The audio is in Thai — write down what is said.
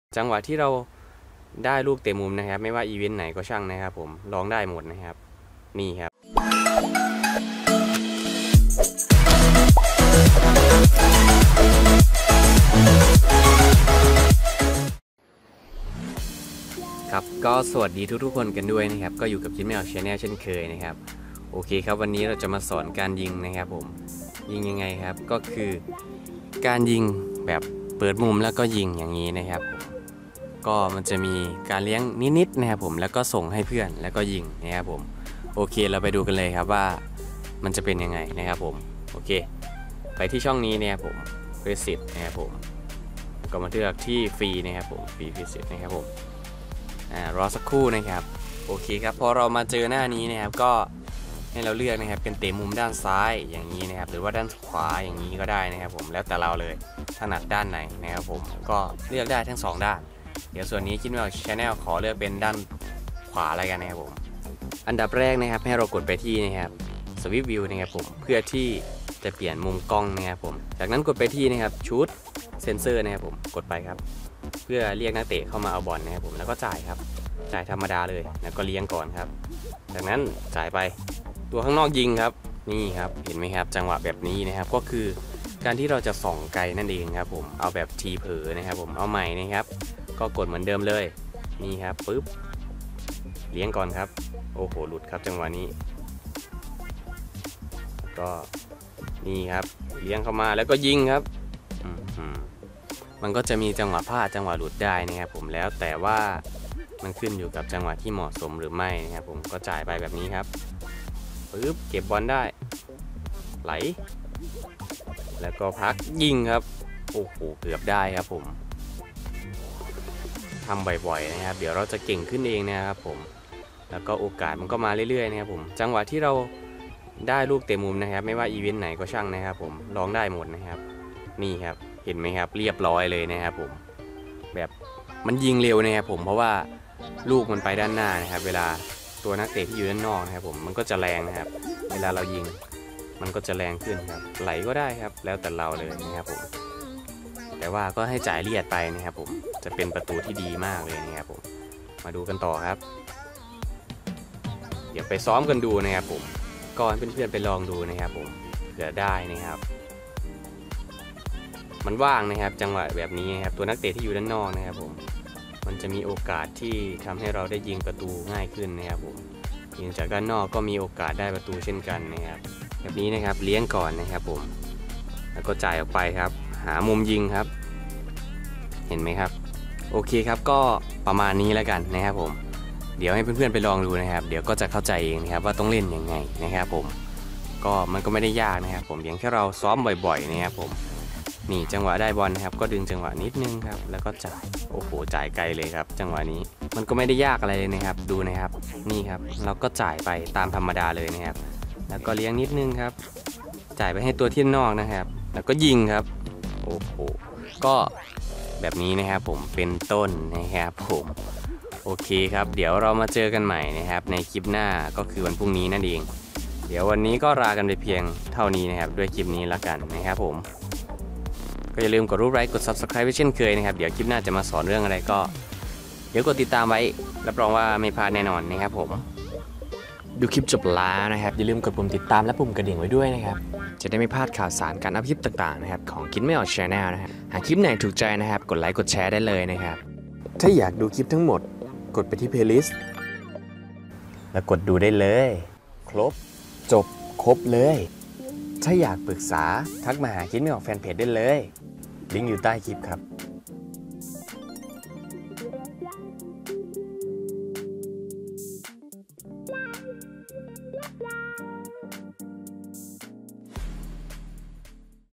จังหวะที่เราได้ลูกเตะมุมนะครับไม่ว่าอีเวนต์ไหนก็ช่างนะครับผมร้องได้หมดนะครับนี่ครับครับก็สวัสดีทุกๆคนกันด้วยนะครับก็อยู่กับคิดไม่ออก Channel เช่นเคยนะครับโอเคครับวันนี้เราจะมาสอนการยิงนะครับผมยิงยังไงครับก็คือการยิงแบบเปิดมุมแล้วก็ยิงอย่างนี้นะครับก็มันจะมีการเลี้ยงนิดๆนะครับผมแล้วก็ส่งให้เพื่อนแล้วก็ยิงนะครับผมโอเคเราไปดูกันเลยครับว่ามันจะเป็นยังไงนะครับผมโอเคไปที่ช่องนี้นะครับผมฟิสิตนะครับผมก็มาเลือกที่ฟรีนะครับผมฟรีฟิสิตนะครับผมรอสักครู่นะครับโอเคครับพอเรามาเจอหน้านี้นะครับก็ให้เราเลือกนะครับเป็นเตะมุมด้านซ้ายอย่างนี้นะครับหรือว่าด้านขวาอย่างนี้ก็ได้นะครับผมแล้วแต่เราเลยถนัดด้านไหนนะครับผมก็เลือกได้ทั้ง2ด้านเดี๋ยวส่วนนี้คิดว่า Channel ขอเลือกเป็นด้านขวาอะไรกันนะครับผมอันดับแรกนะครับให้เรากดไปที่นะครับสวิปวิวนะครับผมเพื่อที่จะเปลี่ยนมุมกล้องนะครับผมจากนั้นกดไปที่นะครับชุดเซนเซอร์นะครับผมกดไปครับเพื่อเรียกนักเตะเข้ามาเอาบอลนะครับผมแล้วก็จ่ายครับจ่ายธรรมดาเลยแล้วก็เลี้ยงก่อนครับจากนั้นจ่ายไปตัวข้างนอกยิงครับนี่ครับเห็นไหมครับจังหวะแบบนี้นะครับก็คือการที่เราจะส่องไกลนั่นเองครับผมเอาแบบทีเผลอนะครับผมเอาใหม่นะครับก็กดเหมือนเดิมเลยนี่ครับปึ๊บเลี้ยงก่อนครับโอ้โหหลุดครับจังหวะนี้ก็นี่ครับเลี้ยงเข้ามาแล้วก็ยิงครับมันก็จะมีจังหวะพลาดจังหวะหลุดได้นะครับผมแล้วแต่ว่ามันขึ้นอยู่กับจังหวะที่เหมาะสมหรือไม่นะครับผมก็จ่ายไปแบบนี้ครับปึ๊บเก็บบอลได้ไหลแล้วก็พักยิงครับโอ้โหเกือบได้ครับผมทำบ่อยๆนะครับเดี๋ยวเราจะเก่งขึ้นเองนะครับผมแล้วก็โอกาสมันก็มาเรื่อยๆนะครับผมจังหวะที่เราได้ลูกเตะมุมนะครับไม่ว่าอีเวนต์ไหนก็ช่างนะครับผมร้องได้หมดนะครับนี่ครับเห็นไหมครับเรียบร้อยเลยนะครับผมแบบมันยิงเร็วนะครับผมเพราะว่าลูกมันไปด้านหน้านะครับเวลาตัวนักเตะที่อยู่ด้านนอกนะครับผมมันก็จะแรงนะครับเวลาเรายิงมันก็จะแรงขึ้นครับไหลก็ได้ครับแล้วแต่เราเลยนะครับผมแต่ว่าก็ให้จ่ายเลียดไปนะครับผมจะเป็นประตูที่ดีมากเลยนะครับผมมาดูกันต่อครับเดี๋ยวไปซ้อมกันดูนะครับผมก่อนเพื่อนๆไปลองดูนะครับผมเผื่อได้นะครับมันว่างนะครับจังหวะแบบนี้นะครับตัวนักเตะที่อยู่ด้านนอกนะครับผมมันจะมีโอกาสที่ทำให้เราได้ยิงประตูง่ายขึ้นนะครับผมยิงจากด้านนอกก็มีโอกาสได้ประตูเช่นกันนะครับแบบนี้นะครับเลี้ยงก่อนนะครับผมแล้วก็จ่ายออกไปครับหามุมยิงครับเห็นไหมครับโอเคครับก็ประมาณนี้แล้วกันนะครับผมเดี๋ยวให้เพื่อนๆไปลองดูนะครับเดี๋ยวก็จะเข้าใจเองนะครับว่าต้องเล่นยังไงนะครับผมก็มันก็ไม่ได้ยากนะครับผมเพียงแค่เราซ้อมบ่อยๆนะครับผมนี่จังหวะได้บอลนะครับก็ดึงจังหวะนิดนึงครับแล้วก็จ่ายโอ้โหจ่ายไกลเลยครับจังหวะนี้มันก็ไม่ได้ยากอะไรเลยนะครับดูนะครับนี่ครับเราก็จ่ายไปตามธรรมดาเลยนะครับแล้วก็เลี้ยงนิดนึงครับจ่ายไปให้ตัวที่นอกนะครับแล้วก็ยิงครับโอ้โหก็แบบนี้นะครับผมเป็นต้นนะครับผมโอเคครับเดี๋ยวเรามาเจอกันใหม่นะครับในคลิปหน้าก็คือวันพรุ่งนี้นั่นเองเดี๋ยววันนี้ก็ลากันไปเพียงเท่านี้นะครับด้วยคลิปนี้แล้วกันนะครับผมก็อย่าลืมกดรูปไลค์กด Subscribe เช่นเคยนะครับเดี๋ยวคลิปหน้าจะมาสอนเรื่องอะไรก็เดี๋ยวกดติดตามไว้รับรองว่าไม่พลาดแน่นอนนะครับผมดูคลิปจบแล้วนะครับอย่าลืมกดปุ่มติดตามและปุ่มกระดิ่งไว้ด้วยนะครับจะได้ไม่พลาดข่าวสารการอัพคลิปต่างๆนะครับของคิดไม่ออก Channel นะครับหากคลิปไหนถูกใจนะครับกดไลค์กดแชร์ได้เลยนะครับถ้าอยากดูคลิปทั้งหมดกดไปที่ Playlist แล้วกดดูได้เลยครบจบครบเลยถ้าอยากปรึกษาทักมาหาคิดไม่ออกแฟนเพจได้เลยลิงก์อยู่ใต้คลิปครับ